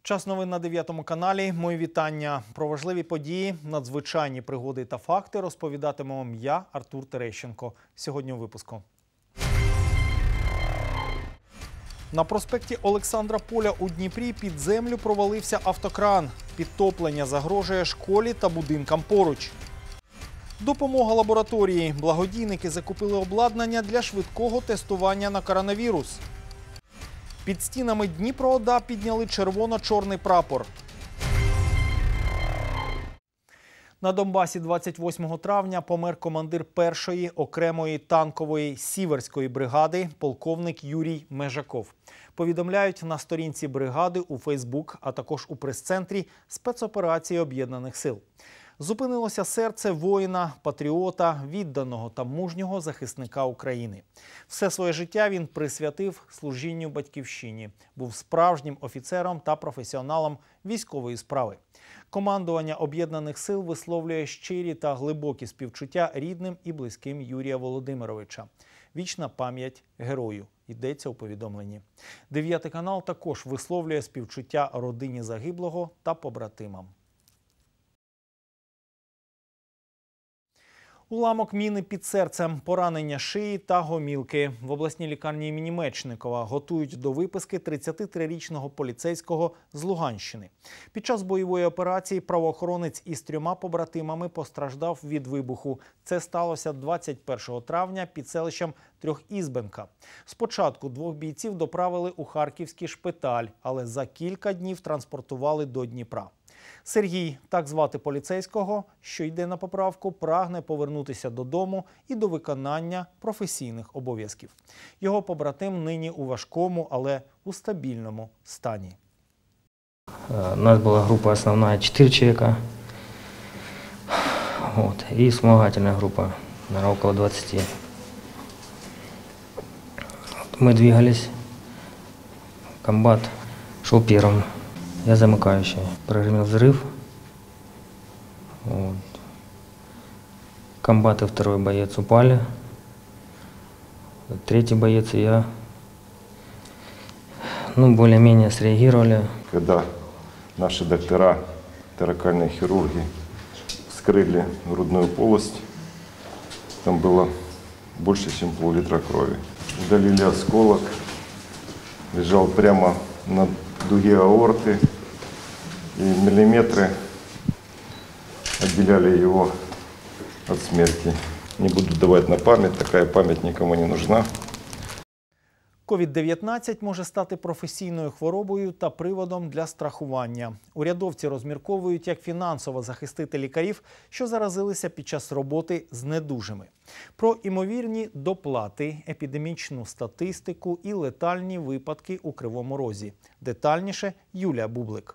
Час новин на 9 каналі. Мої вітання. Про важливі події, надзвичайні пригоди та факти розповідатиму вам я, Артур Терещенко. Сьогодні у випуску. На проспекті Олександра Поля у Дніпрі під землю провалився автокран. Підтоплення загрожує школі та будинкам поруч. Допомога лабораторії. Благодійники закупили обладнання для швидкого тестування на коронавірус. Під стінами Дніпро-ОДА підняли червоно-чорний прапор. На Донбасі 28 травня помер командир першої окремої танкової Сіверської бригади полковник Юрій Межаков. Повідомляють на сторінці бригади у Фейсбук, а також у прес-центрі спецоперації Об'єднаних сил. Зупинилося серце воїна, патріота, відданого та мужнього захисника України. Все своє життя він присвятив служінню батьківщині. Був справжнім офіцером та професіоналом військової справи. Командування Об'єднаних сил висловлює щирі та глибокі співчуття рідним і близьким Юрія Володимировича. Вічна пам'ять герою. Йдеться у повідомленні. 9 канал також висловлює співчуття родині загиблого та побратимам. Уламок міни під серцем, поранення шиї та гомілки. В обласній лікарні імені Мечникова готують до виписки 33-річного поліцейського з Луганщини. Під час бойової операції правоохоронець із 3 побратимами постраждав від вибуху. Це сталося 21 травня під селищем Трьохізбенка. Спочатку 2 бійців доправили у харківський шпиталь, але за кілька днів транспортували до Дніпра. Сергій, так звати поліцейського, що йде на поправку, прагне повернутися додому і до виконання професійних обов'язків. Його побратим нині у важкому, але у стабільному стані. У нас була група основна 4 чоловіка, і вспомогательна група, наверное, около 20. Мы двигались, комбат шел первым. Я замыкающий. Прогремел взрыв. Комбат и 2-й боец упали. 3-й боец и я, более-менее среагировали. Когда наши доктора, торакальные хирурги, вскрыли грудную полость, там было больше, чем пол-литра крови. Удалили осколок, лежал прямо на дуге аорты, и миллиметры отделяли его от смерти. Не буду давать на память, такая память никому не нужна. COVID-19 може стати професійною хворобою та приводом для страхування. Урядовці розмірковують, як фінансово захистити лікарів, що заразилися під час роботи з недужими. Про імовірні доплати, епідемічну статистику і летальні випадки у Кривому Розі. Детальніше Юлія Бублик.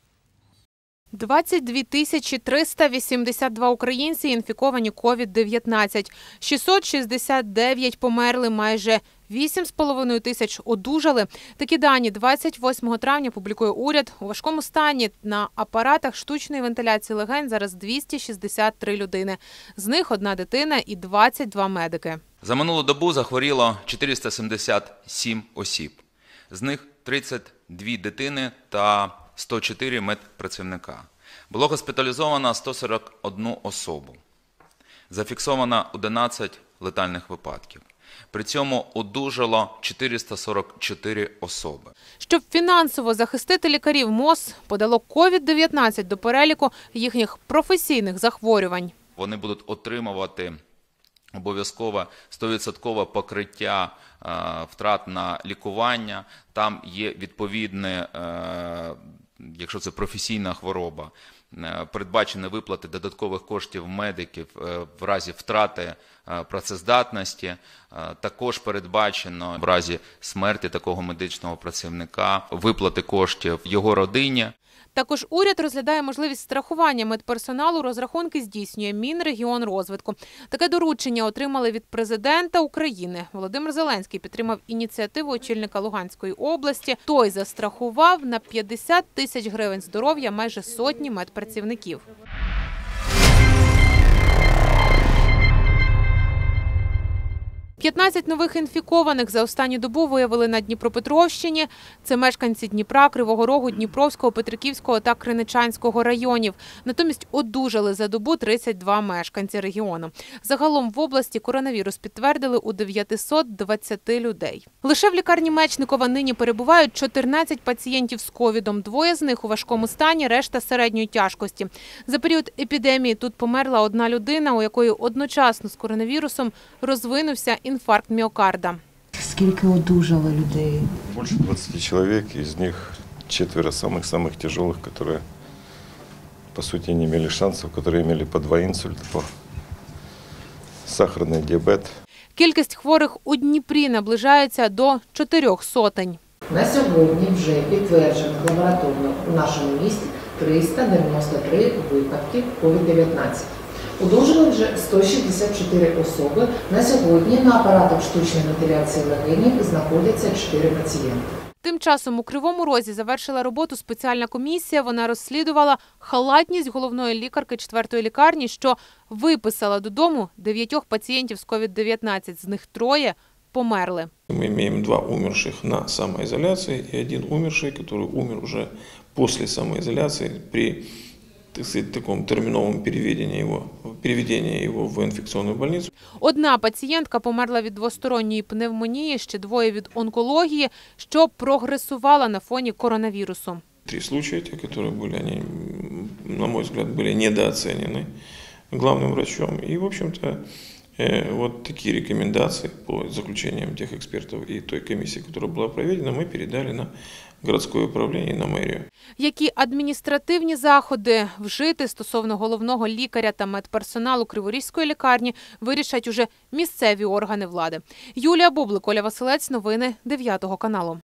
22 382 українці інфіковані COVID-19. 669 померли, майже 8,5 тисяч одужали. Такі дані 28 травня публікує уряд. У важкому стані на апаратах штучної вентиляції легень зараз 263 людини. З них 1 дитина і 22 медики. За минулу добу захворіло 477 осіб. З них 32 дитини та 104 медпрацівника. Було госпіталізовано 141 особу. Зафіксовано 11 летальних випадків. При цьому одужало 444 особи. Щоб фінансово захистити лікарів, МОЗ подало COVID-19 до переліку їхніх професійних захворювань. Вони будуть отримувати обов'язково 100% покриття втрат на лікування. Там є відповідне, якщо це професійна хвороба, передбачені виплати додаткових коштів медиків в разі втрати працездатності. Також передбачено в разі смерті такого медичного працівника виплати коштів його родині. Також уряд розглядає можливість страхування медперсоналу, розрахунки здійснює Мінрегіонрозвитку. Таке доручення отримали від президента України. Володимир Зеленський підтримав ініціативу очільника Луганської області. Той застрахував на 50 тисяч гривень здоров'я майже сотні медпрацівників. 15 нових інфікованих за останню добу виявили на Дніпропетровщині. Це мешканці Дніпра, Кривого Рогу, Дніпровського, Петриківського та Криничанського районів. Натомість одужали за добу 32 мешканці регіону. Загалом в області коронавірус підтвердили у 920 людей. Лише в лікарні Мечникова нині перебувають 14 пацієнтів з ковідом. 2 з них у важкому стані, решта середньої тяжкості. За період епідемії тут померла 1 людина, у якої одночасно з коронавірусом розвинувся інфаркт міокарда. Скільки одужало людей? Больше 20 человек, из них 4 самых тяжелых, которые, по сути, не имели шансов, которые имели по 2 инсульта, сахарный диабет. Кількість хворих у Дніпрі наближається до 400. На сьогодні вже підтверджено лабораторно у нашому місті 393 випадки COVID-19. Одужали вже 164 особи. На сьогодні на апаратах штучної вентиляції легенів знаходяться 4 пацієнти. Тим часом у Кривому Розі завершила роботу спеціальна комісія. Вона розслідувала халатність головної лікарки 4-ї лікарні, що виписала додому 9 пацієнтів з COVID-19. З них 3 померли. Мы имеем 2 умерших на самоизоляции и 1 умерший, который умер уже после самоизоляции при, так сказать, таком терминовом переведении его в инфекционную больницу. 1 пацієнтка померла від двосторонньої пневмонії, ще 2 від онкології, що прогресувала на фоні коронавірусу. 3 случая, те, которые были, они, на мой взгляд, были недооценены главным врачом. И, в общем-то, вот такие рекомендации по заключениям тех экспертов и той комиссии, которая была проведена, мы передали на городское управление, на мэрию. Які адміністративні заходи вжити стосовно головного лікаря та медперсоналу Криворізької лікарні, вирішать уже місцеві органи влади. Юлія Бублик, Оля Василець, новини 9 каналу.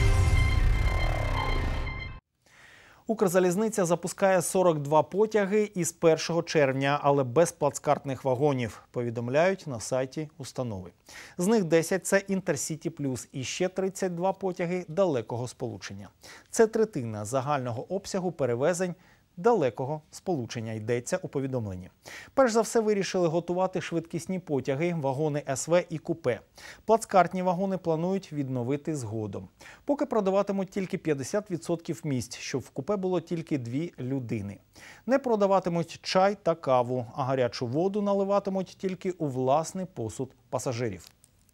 Укрзалізниця запускає 42 потяги із 1 червня, але без плацкартних вагонів, повідомляють на сайті установи. З них 10 – це Інтерсіті Плюс і ще 32 потяги далекого сполучення. Це третина загального обсягу перевезень далекого сполучення, йдеться у повідомленні. Перш за все вирішили готувати швидкісні потяги, вагони СВ і купе. Плацкартні вагони планують відновити згодом. Поки продаватимуть тільки 50% місць, щоб в купе було тільки 2 людини. Не продаватимуть чай та каву, а гарячу воду наливатимуть тільки у власний посуд пасажирів.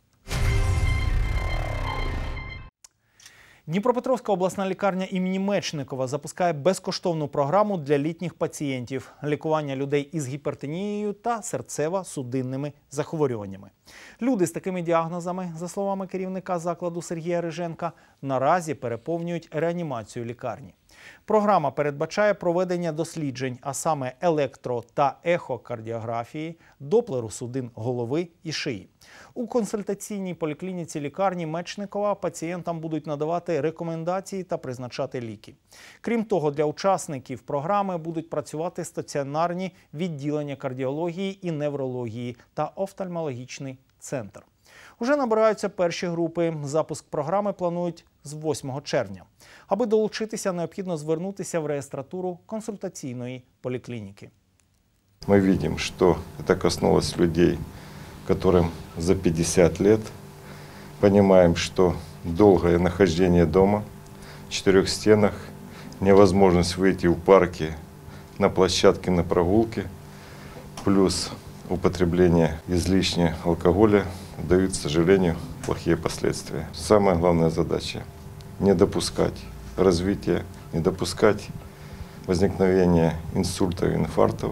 Дніпропетровська обласна лікарня імені Мечникова запускає безкоштовну програму для літніх пацієнтів – лікування людей із гіпертонією та серцево-судинними захворюваннями. Люди з такими діагнозами, за словами керівника закладу Сергія Риженка, наразі переповнюють реанімацію лікарні. Програма передбачає проведення досліджень, а саме електро- та ехокардіографії, доплеру судин голови і шиї. У консультаційній поліклініці лікарні Мечникова пацієнтам будуть надавати рекомендації та призначати ліки. Крім того, для учасників програми будуть працювати стаціонарні відділення кардіології і неврології та офтальмологічний центр. Уже набираються перші групи. Запуск програми планують з 8 червня. Аби долучитися, необхідно звернутися в реєстратуру консультаційної поліклініки. Мы видим, что это коснулось людей, которым за 50 лет. Понимаем, что долгое нахождение дома, в 4 стенах, невозможность выйти в парки, на площадке, на прогулке, плюс употребление излишне алкоголя дают, к сожалению, плохие последствия. Самая главная задача – не допускать развития, не допускать возникновения инсультов, инфарктов.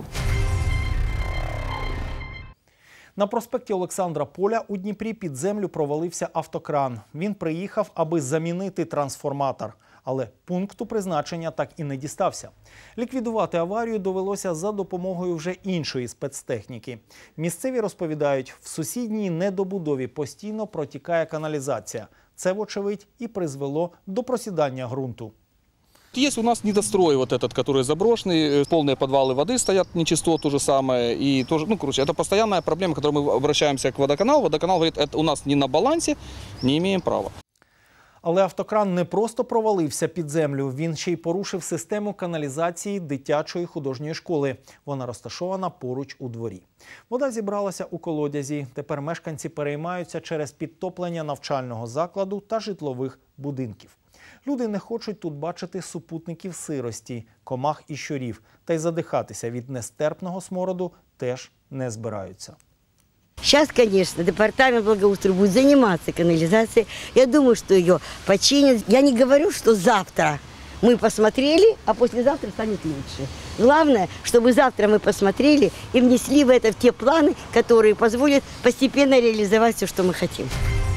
На проспекті Олександра Поля у Дніпрі під землю провалився автокран. Він приїхав, аби замінити трансформатор. Але пункту призначення так і не дістався. Ліквідувати аварію довелося за допомогою вже іншої спецтехніки. Місцеві розповідають, в сусідній недобудові постійно протікає каналізація. Це, вочевидь, і призвело до просідання ґрунту. Есть у нас недострой вот этот, который заброшенный, полные подвалы воды стоят, нечистот то же самое. И тоже, это постоянная проблема, к которой мы обращаемся к водоканалу. Водоканал говорит, это у нас не на балансе, не имеем права. Але автокран не просто провалився під землю, він ще й порушив систему каналізації дитячої художньої школи. Вона розташована поруч у дворі. Вода зібралася у колодязі. Тепер мешканці переймаються через підтоплення навчального закладу та житлових будинків. Люди не хочуть тут бачити супутників сирості, комах і щурів. Та й задихатися від нестерпного смороду теж не збираються. Сейчас, конечно, департамент благоустройства будет заниматься канализацией. Я думаю, что ее починят. Я не говорю, что завтра мы посмотрели, а послезавтра станет лучше. Главное, чтобы завтра мы посмотрели и внесли в это в те планы, которые позволят постепенно реализовать все, что мы хотим.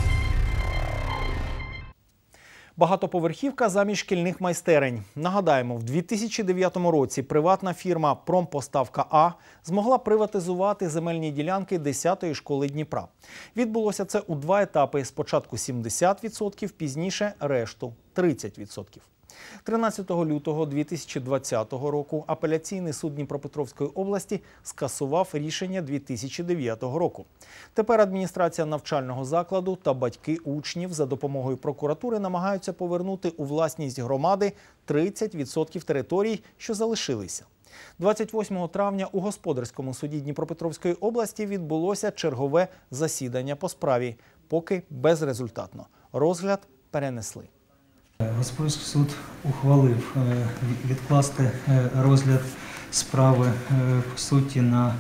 Багатоповерхівка замість шкільних майстерень. Нагадаємо, в 2009 році приватна фірма «Промпоставка А» змогла приватизувати земельні ділянки 10-ї школи Дніпра. Відбулося це у два етапи. Спочатку 70%, пізніше решту – 30%. 13 лютого 2020 року апеляційний суд Дніпропетровської області скасував рішення 2009 року. Тепер адміністрація навчального закладу та батьки учнів за допомогою прокуратури намагаються повернути у власність громади 30% територій, що залишилися. 28 травня у господарському суді Дніпропетровської області відбулося чергове засідання по справі, поки безрезультатно. Розгляд перенесли. Господарський суд ухвалив відкласти розгляд справи по суті на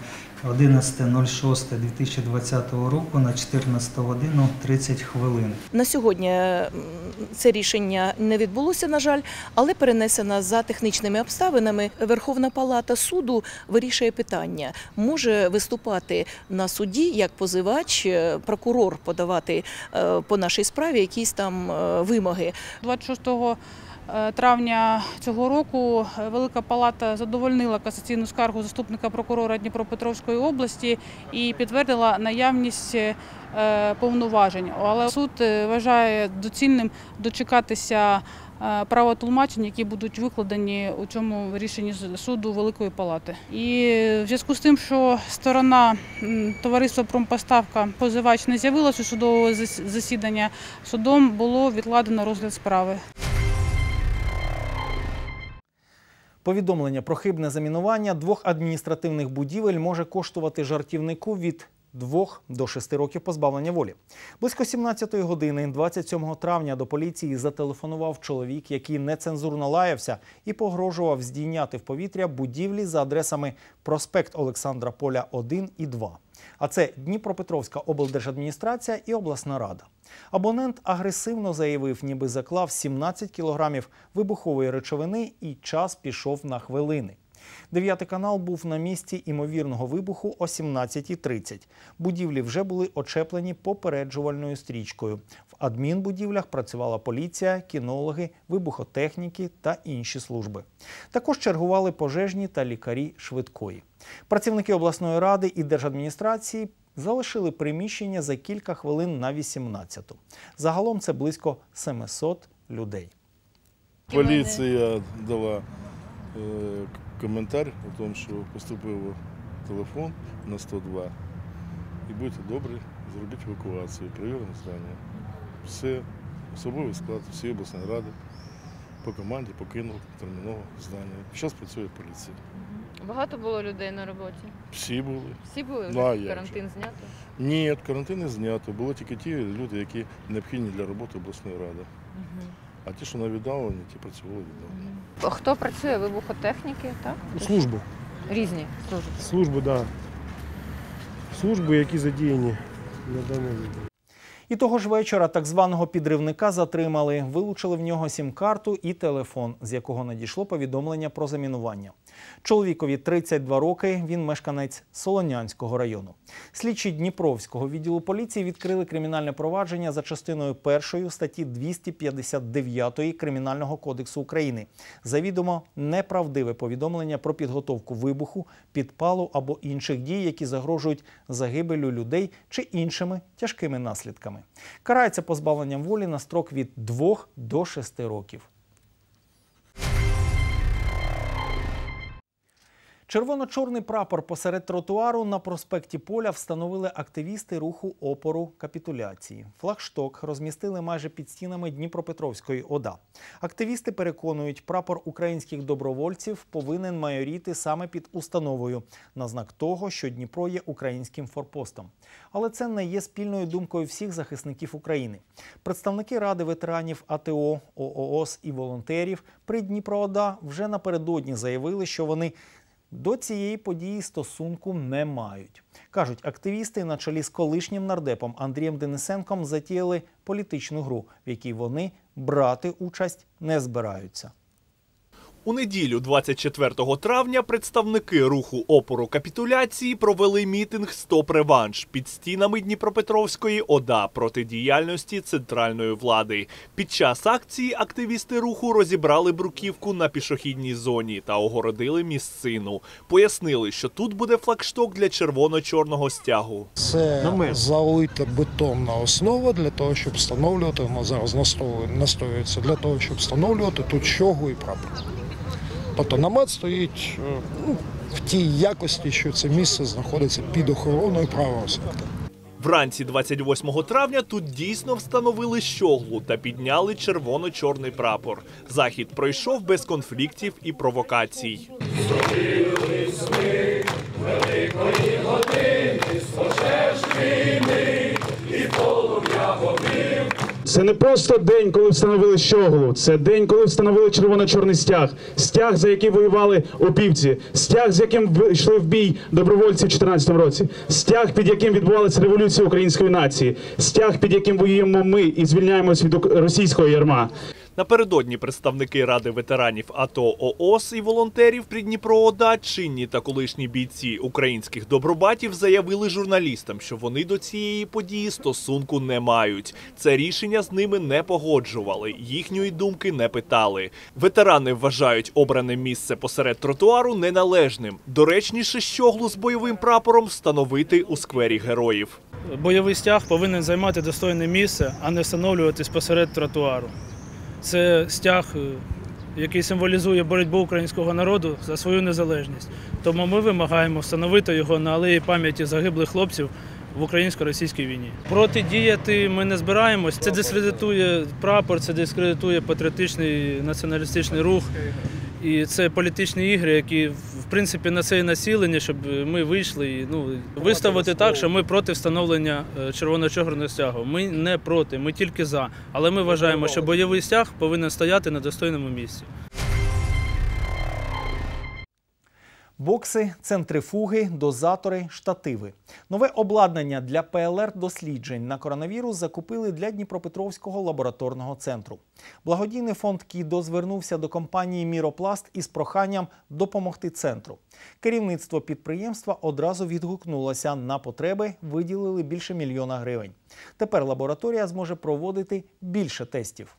11.06.2020 року на 14 годину 30 хвилин. На сьогодні це рішення не відбулося, на жаль, але перенесено за технічними обставинами. Верховна Палата суду вирішує питання. Може виступати на суді як позивач, прокурор подавати по нашій справі якісь там вимоги. 26 травня цього року Велика Палата задовольнила касаційну скаргу заступника прокурора Дніпропетровської області і підтвердила наявність повноважень. Але суд вважає доцільним дочекатися правотлумачень, які будуть викладені у цьому рішенні суду Великої Палати. І в зв'язку з тим, що сторона товариства «Промпоставка» позивач не з'явилася у судового засідання, судом було відкладено розгляд справи. Повідомлення про хибне замінування двох адміністративних будівель може коштувати жартівнику від 2 до 6 років позбавлення волі. Близько 17-ї години 27 травня до поліції зателефонував чоловік, який нецензурно лаявся і погрожував здійняти в повітря будівлі за адресами проспект Олександра Поля 1 і 2. А це Дніпропетровська облдержадміністрація і обласна рада. Абонент агресивно заявив, ніби заклав 17 кілограмів вибухової речовини і час пішов на хвилини. 9 канал був на місці імовірного вибуху о 17:30. Будівлі вже були очеплені попереджувальною стрічкою. В адмінбудівлях працювала поліція, кінологи, вибухотехніки та інші служби. Також чергували пожежні та лікарі швидкої. Працівники обласної ради і держадміністрації залишили приміщення за кілька хвилин на 18-ту. Загалом це близько 700 людей. Поліція дала коментар о тому, що поступив телефон на 102. І будьте добрі, зробіть евакуацію, перевірено здання. Все, особовий склад, всі обласної ради по команді покинув терміново здання. Зараз працює поліція. Багато було людей на роботі? Всі були. Всі були? Ну, а карантин знято? Ні, карантин не знято. Були тільки ті люди, які необхідні для роботи обласної ради. А ті, що на віддалені, ті працювали віддалені. Хто працює? Вибухотехніки, так? Служби. Різні служби? Служби, так. Да. Служби, які задіяні на даному. І того ж вечора так званого підривника затримали. Вилучили в нього сім-карту і телефон, з якого надійшло повідомлення про замінування. Чоловікові 32 роки, він мешканець Солонянського району. Слідчі Дніпровського відділу поліції відкрили кримінальне провадження за частиною 1 статті 259 Кримінального кодексу України. Завідомо неправдиве повідомлення про підготовку вибуху, підпалу або інших дій, які загрожують загибеллю людей чи іншими тяжкими наслідками. Карається позбавленням волі на строк від 2 до 6 років. Червоно-чорний прапор посеред тротуару на проспекті Поля встановили активісти руху опору капітуляції. Флагшток розмістили майже під стінами Дніпропетровської ОДА. Активісти переконують, прапор українських добровольців повинен майоріти саме під установою, на знак того, що Дніпро є українським форпостом. Але це не є спільною думкою всіх захисників України. Представники Ради ветеранів АТО, ООС і волонтерів при Дніпро-ОДА вже напередодні заявили, що вони до цієї події стосунку не мають. Кажуть, активісти на чолі з колишнім нардепом Андрієм Денисенком затіяли політичну гру, в якій вони брати участь не збираються. У неділю, 24 травня, представники руху опору капітуляції провели мітинг «Стоп-реванш» під стінами Дніпропетровської ОДА проти діяльності центральної влади. Під час акції активісти руху розібрали бруківку на пішохідній зоні та огородили місцину. Пояснили, що тут буде флагшток для червоно-чорного стягу. Це залита бетонна основа для того, щоб встановлювати, вона зараз настоюється, для того, щоб встановлювати тут щоглу і прапор. Тобто намет стоїть в тій якості, що це місце знаходиться під охороною правого сектора. Вранці 28 травня тут дійсно встановили щоглу та підняли червоно-чорний прапор. Захід пройшов без конфліктів і провокацій. Зробились ми великої години з пожеж війни і полум'я вогнів. Це не просто день, коли встановили щоглу, це день, коли встановили червоно-чорний стяг. Стяг, за який воювали опівці, стяг, з яким йшли в бій добровольці в 2014 році, стяг, під яким відбувалася революція української нації, стяг, під яким воюємо ми і звільняємось від російського ярма. Напередодні представники Ради ветеранів АТО, ООС і волонтерів при Дніпро-ОДА, чинні та колишні бійці українських добробатів заявили журналістам, що вони до цієї події стосунку не мають. Це рішення з ними не погоджували, їхньої думки не питали. Ветерани вважають обране місце посеред тротуару неналежним. Доречніше щоглу з бойовим прапором встановити у сквері Героїв. Бойовий стяг повинен займати достойне місце, а не встановлюватись посеред тротуару. Це стяг, який символізує боротьбу українського народу за свою незалежність. Тому ми вимагаємо встановити його на алеї пам'яті загиблих хлопців в українсько-російській війні. Протидіяти ми не збираємось. Це дискредитує прапор, це дискредитує патріотичний націоналістичний рух. І це політичні ігри, які, в принципі, на це і націлені, щоб ми вийшли і виставити так, що ми проти встановлення червоно-чорного стягу. Ми не проти, ми тільки за. Але ми вважаємо, що бойовий стяг повинен стояти на достойному місці. Бокси, центрифуги, дозатори, штативи. Нове обладнання для ПЛР-досліджень на коронавірус закупили для Дніпропетровського лабораторного центру. Благодійний фонд «Кідо» звернувся до компанії «Міропласт» із проханням допомогти центру. Керівництво підприємства одразу відгукнулося на потреби, виділили більше 1 мільйона гривень. Тепер лабораторія зможе проводити більше тестів.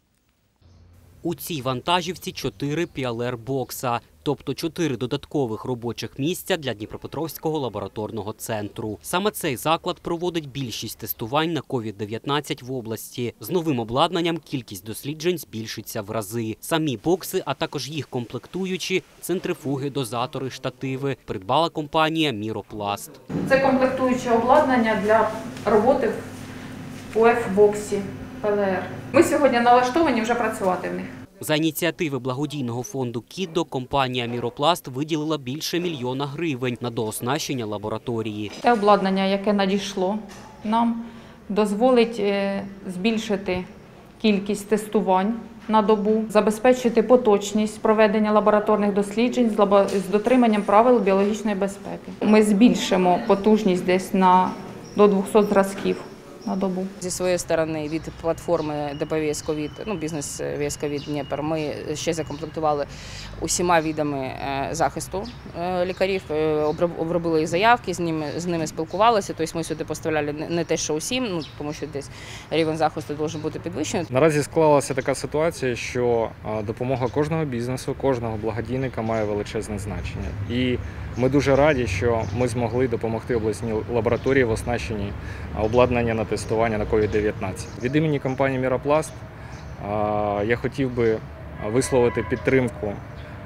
У цій вантажівці 4 ПЛР-бокса, тобто 4 додаткових робочих місця для Дніпропетровського лабораторного центру. Саме цей заклад проводить більшість тестувань на COVID-19 в області. З новим обладнанням кількість досліджень збільшиться в рази. Самі бокси, а також їх комплектуючі, центрифуги, дозатори, штативи придбала компанія «Міропласт». Це комплектуюче обладнання для роботи в УФ-боксі ПЛР. Ми сьогодні налаштовані вже працювати в них. За ініціативи благодійного фонду «Кідо» компанія «Міропласт» виділила більше 1 мільйона гривень на дооснащення лабораторії. Це обладнання, яке надійшло нам, дозволить збільшити кількість тестувань на добу, забезпечити поточність проведення лабораторних досліджень з дотриманням правил біологічної безпеки. Ми збільшимо потужність десь до 200 зразків на добу. Зі своєї сторони від платформи ДП «Вієсковід», бізнес «Вієсковід Дніпр», ми ще закомплектували усіма видами захисту лікарів, обробили їх заявки, з ними спілкувалися, тобто ми сюди поставляли не те, що усім, тому що десь рівень захисту має бути підвищений. Наразі склалася така ситуація, що допомога кожного бізнесу, кожного благодійника має величезне значення. І ми дуже раді, що ми змогли допомогти обласній лабораторії в оснащенні обладнання на тестування на COVID-19. Від імені компанії «Міропласт» я хотів би висловити підтримку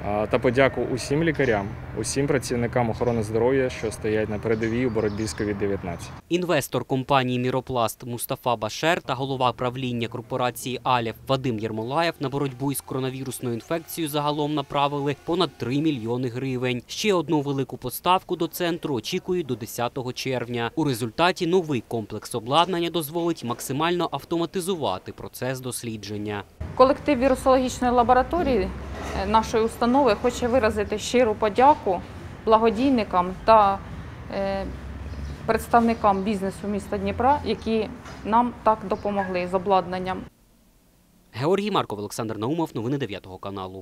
та подяку усім лікарям, усім працівникам охорони здоров'я, що стоять на передовій у боротьбі з COVID-19. Інвестор компанії «Міропласт» Мустафа Башер та голова правління корпорації «Алєв» Вадим Єрмолаєв на боротьбу із коронавірусною інфекцією загалом направили понад 3 мільйони гривень. Ще одну велику поставку до центру очікують до 10 червня. У результаті новий комплекс обладнання дозволить максимально автоматизувати процес дослідження. Колектив вірусологічної лабораторії нашої установи хоче виразити щиру подяку благодійникам та представникам бізнесу міста Дніпра, які нам так допомогли з обладнанням. Георгій Марков, Олександр Наумов. Новини 9 каналу.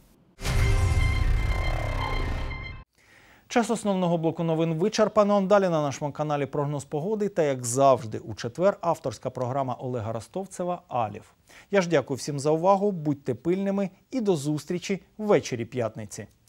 Час основного блоку новин вичерпано. Далі на нашому каналі прогноз погоди та, як завжди, у четвер авторська програма Олега Ростовцева «Алєв». Я ж дякую всім за увагу, будьте пильними і до зустрічі ввечері п'ятниці.